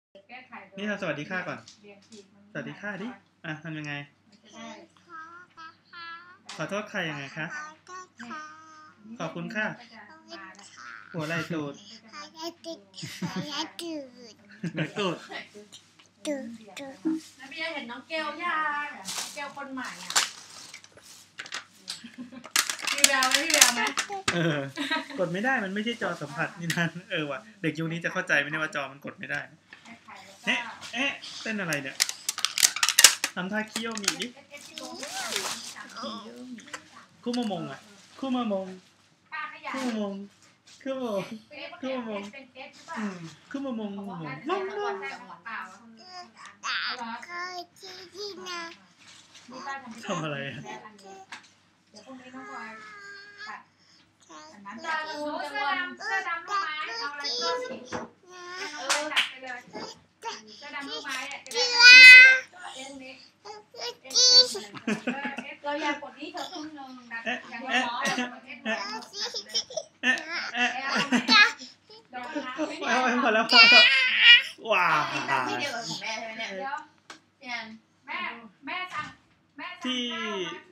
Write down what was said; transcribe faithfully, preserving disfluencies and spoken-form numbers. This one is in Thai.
นี่เราสวัสดีค่ะก่อนสวัสดีค่ะดิอ่ะทำยังไงขอโทษใครยังไงคะขอบคุณค่ะหัวไหล่ตูดไหล่ตูดแล้วพี่เห็นน้องเกลยังเกลคนใหม่อ่ะพี่แววไหมพี่แววไหมเออกดไม่ได้มันไม่ใช่จอสัมผัสนี่นั่นเออว่ะเด็กยุคนี้จะเข้าใจไหมเนี่ยว่าจอมันกดไม่ได้เอ๊ะเอ๊ะเต้นอะไรเนี่ยทำท่าเคี้ยวมีดิคู่มะมงอ่ะคู่มะมงคู่มะมงคู่มะมงคู่มะมงคู่มะมงมะมงมงมงทำอะไรอ่ะเดี๋ยวพรุ่งนี้น้องพลอยตัดอันนั้นจะรู้เสื้อดำเสื้อดำลูกไม้เอาอะไรก็สิเออตัดไปเลยเสื้อดำลูกไม้อ่ะจะได้เอ็นเล็กเราอยากกดนี้เธอต้องลงดันอย่างน้อยเอ๊ะเอ๊ะเอ๊ะเอาไปหมดแล้วว้าวที่เดียวกับของแม่ใช่ไหมเนี่ยเดี๋ยวแม่แม่สั่งแม่สั่งข้าว